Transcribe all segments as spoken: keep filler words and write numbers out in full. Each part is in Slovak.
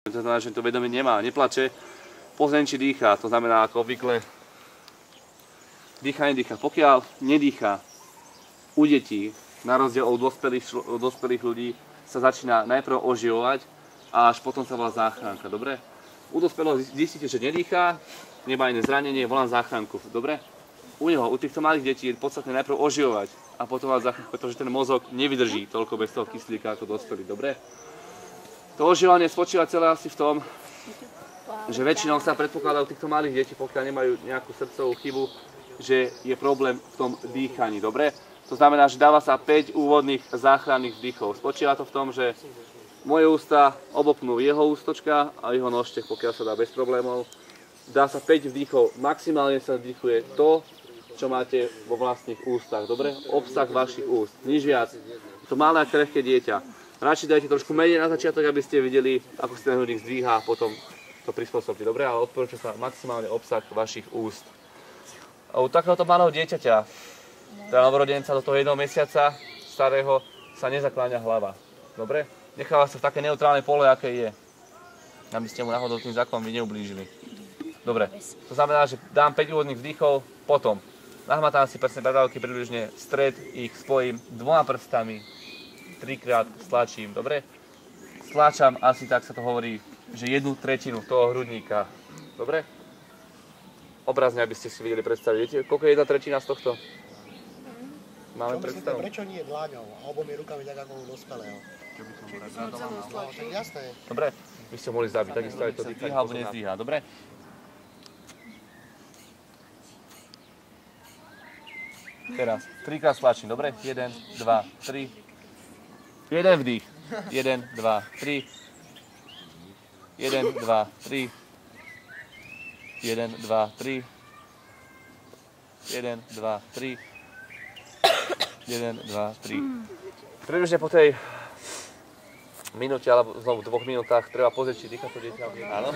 To znamená, že to vedomie nemá, neplače, pozriem, či dýchá, to znamená ako obvykle dýcha, nedýcha. Pokiaľ nedýcha u detí, na rozdiel od dospelých, od dospelých ľudí, sa začína najprv oživovať a až potom sa volá záchranka, dobre? U dospelého zistíte, že nedýchá, nemá iné zranenie, volám záchranku, dobre? U neho, u týchto malých detí je podstatné najprv oživovať a potom volať záchranku, pretože ten mozog nevydrží toľko bez toho kyslíka ako dospelý, dobre? To ožívanie spočíva celé asi v tom, že väčšinou sa predpokladá u týchto malých detí, pokiaľ nemajú nejakú srdcovú chybu, že je problém v tom dýchaní, dobre? To znamená, že dáva sa päť úvodných záchranných vdychov. Spočíva to v tom, že moje ústa obopnú jeho ústočka a jeho nožtek, pokiaľ sa dá bez problémov. Dá sa päť vdychov, maximálne sa vdychuje to, čo máte vo vlastných ústach, dobre? Obsah vašich úst, nič viac. To malé a krehké dieťa. Radšej dajte trošku menej na začiatok, aby ste videli, ako sa ten hrudník zdvíha a potom to prispôsobte, dobre? Ale odporúča sa maximálne obsah vašich úst. A u takéhoto malého dieťaťa, teda novorodenca do toho jedného mesiaca starého, sa nezakláňa hlava, dobre? Necháva sa v také neutrálnej pole, aké je, aby ste mu náhodou tým zákonom neublížili. Dobre, to znamená, že dám päť úvodných vdychov, potom nahmatám si prsné bradavky približne stred, ich spojím dvoma prstami, trikrát stlačím, dobre? Stlačam asi, tak sa to hovorí, že jednu tretinu toho hrudníka, dobre? Obrazne, aby ste si vedeli predstaviť. Viete, koľko je jedna tretina z tohto? Máme predstavu? Prečo nie dláňou a obomi rukami tak ako u dospelého? Čo by som rád No, tak jasné. Dobre? Vy ste mohli zabiť, takisto aj to dýcha alebo nezdvíha, dobre? Teraz, trikrát stlačím, dobre? jeden, dva, tri. Jeden vdých. jeden, dva, tri. jeden, dva, tri. jeden, dva, tri. jeden, dva, tri. jeden, dva, tri. Približne po tej minúte alebo znovu dvoch minútach treba pozrieť, či dýcha to dieťa. Áno?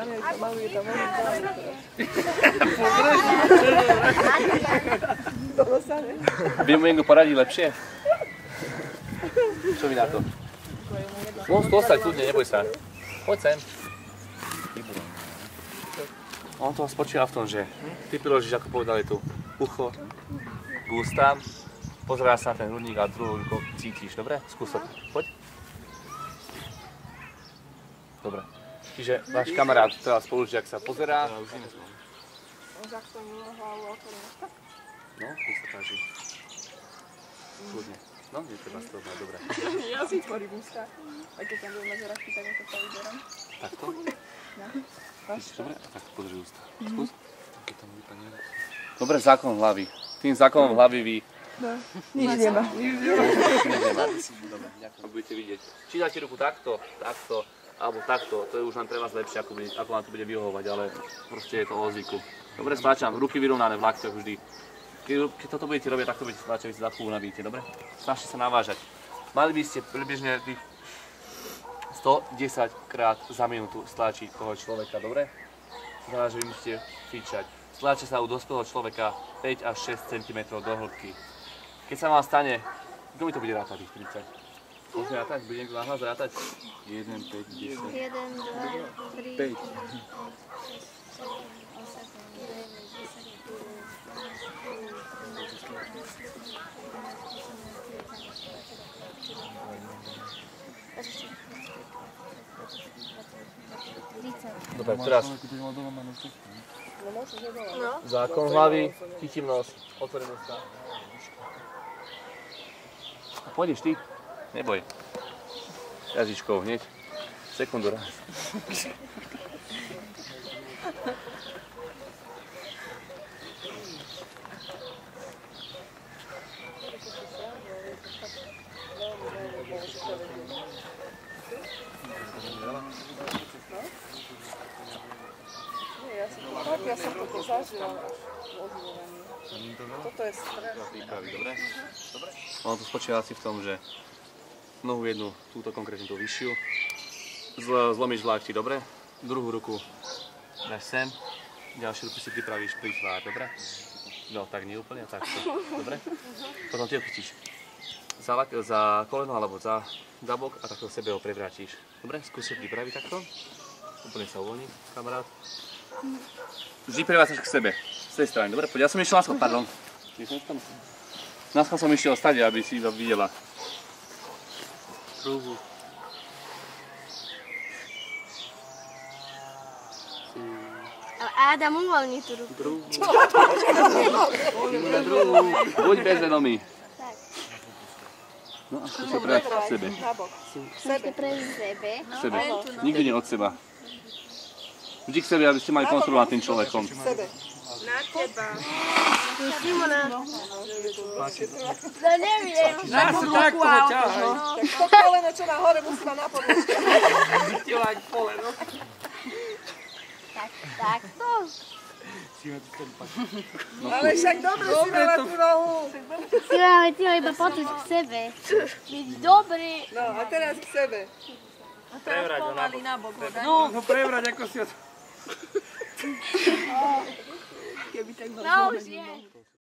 Vy mu niekto poradí lepšie? Čo mi na to? Môžem tu ostať kľudne, neboj sa. Poď sem. On toho spočíva v tom, že ty priložíš, ako povedali tu, ucho k ústám, pozeráš sa na ten hrudník a druhú rukou cítiš, dobre? Skús to. Poď. Dobre. Čiže váš kamarát, teda spolužiak sa pozerá. No, tu sa páži. Kľudne. No, netreba z toho mať, dobre. Ja si tvorím ústa. Aj keď tam budeme zeražky, tak ako to vyberám. Takto? No. Dobre, a tak podrži ústa. Skús. Dobre, zákon hlavy. Tým zákonom hlavy vy... No, nič nemá. Nič nemá. Dobre, ďakujem. Budete vidieť. Či dáte ruku takto, takto, alebo takto, to je už len pre vás lepšie, ako, bude, ako vám to bude vyhovovať, ale proste je to o zvyku. Dobre, stlačam, ruky vyrovnané v laktoch vždy. Keď, keď toto budete robiť, tak to budete stlačať, vy si za chvíľu nabíjete, dobre? Snažte sa navážať. Mali by ste približne tých sto desať krát za minútu stlačiť toho človeka, dobre? To znamená, že vy musíte fičať. Stlačia sa u dospelého človeka päť až šesť centimetrov do hĺbky. Keď sa vám stane, kto mi to bude rátať tých tridsať? Môžeme rátať? Bude niekto nahlas rátať? jeden, päť, desať. jeden, dva, tri, päť. Dobre, teraz zákon hlavy, chytím nos, otvorím ústa. Pôjdeš ty? Neboj. Jazyčkou hneď. Sekundu raz. Tak, ja som toto zažila v oživovaní. Toto je strašné. Dobre? Dobre? Ono to spočíva asi v tom, že nohu jednu, túto konkrétne tú vyššiu, Zl zlomíš v lakti, dobre? Druhú ruku dáš sem, ďalšiu ruku si pripravíš pri tvár, dobre? No, tak nie úplne, takto, dobre? Potom ty ho chytíš. za, lak- za koleno alebo za, za bok a takto sebe ho prevrátiš. Dobre, skúsi pripraviť takto. Úplne sa uvoľní, kamarát. Vždy prevrácaš k sebe, z tej strany. Dobre, poď, ja som išiel na schod, pardon. Na schod som išiel stade, aby si to videla. Kruhu. Ale Adam uvoľní tú ruku. Druhú. Buď bezvedomý. Tak. No a skúsi prevrátiť k sebe. Na bok. Musíte prejsť k sebe. K sebe. Nikdy nie od seba. Vždy k sebe, aby ste mali kontrolu nad tým človekom. Sebe. Na teba. Simona. No neviem. Na tú ruku a otož, no. Tak to koleno, čo na hore, musí mať na podložke. Vytielať koleno. Tak, takto. Ale však dobre si mala tú nohu. Si máme tieho iba počuť k sebe. Byť dobrý. No a teraz k sebe. Prevrať ho na bok. No, no prevrať ako si od... No už je.